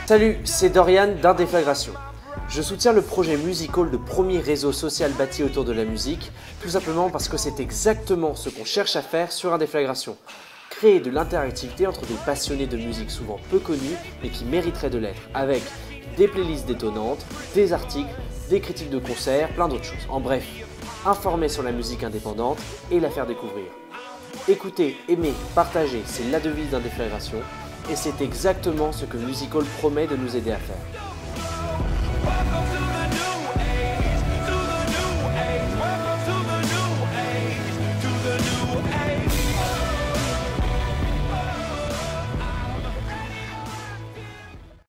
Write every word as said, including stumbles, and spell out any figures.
Salut, c'est Dorian d'Indéflagration. Je soutiens le projet Musical de premier réseau social bâti autour de la musique, tout simplement parce que c'est exactement ce qu'on cherche à faire sur Indéflagration. Créer de l'interactivité entre des passionnés de musique souvent peu connus et qui mériteraient de l'être, avec des playlists détonnantes, des articles, des critiques de concerts, plein d'autres choses. En bref, informer sur la musique indépendante et la faire découvrir. Écouter, aimer, partager, c'est la devise d'Indéflagration et c'est exactement ce que Musical promet de nous aider à faire.